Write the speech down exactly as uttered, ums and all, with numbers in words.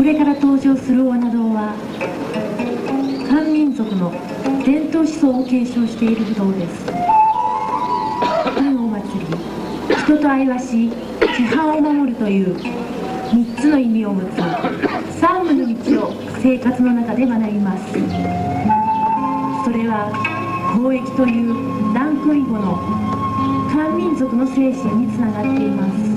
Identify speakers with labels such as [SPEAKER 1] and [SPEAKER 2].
[SPEAKER 1] れから登場する大穴堂は漢民族の伝統思想を継承している武道です。漢お祭り、人と愛わし規範を守るというみっつの意味を持つ三武の道を生活の中で学びます。それは交易というランク以後の漢民族の精神につながっています。